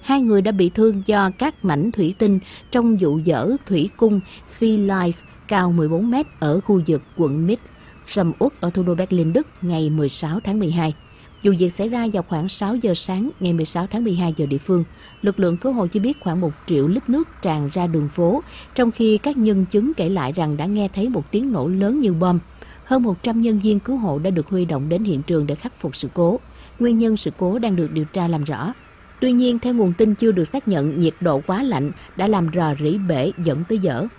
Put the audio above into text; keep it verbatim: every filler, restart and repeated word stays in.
Hai người đã bị thương do các mảnh thủy tinh trong vụ dỡ thủy cung Sea Life cao mười bốn mét ở khu vực quận Mid, sầm uất ở thủ đô Berlin, Đức ngày mười sáu tháng mười hai. Vụ việc xảy ra vào khoảng sáu giờ sáng ngày mười sáu tháng mười hai giờ địa phương. Lực lượng cứu hộ cho biết khoảng một triệu lít nước tràn ra đường phố, trong khi các nhân chứng kể lại rằng đã nghe thấy một tiếng nổ lớn như bom. Hơn một trăm nhân viên cứu hộ đã được huy động đến hiện trường để khắc phục sự cố. Nguyên nhân sự cố đang được điều tra làm rõ. Tuy nhiên, theo nguồn tin chưa được xác nhận, nhiệt độ quá lạnh đã làm rò rỉ bể dẫn tới dở.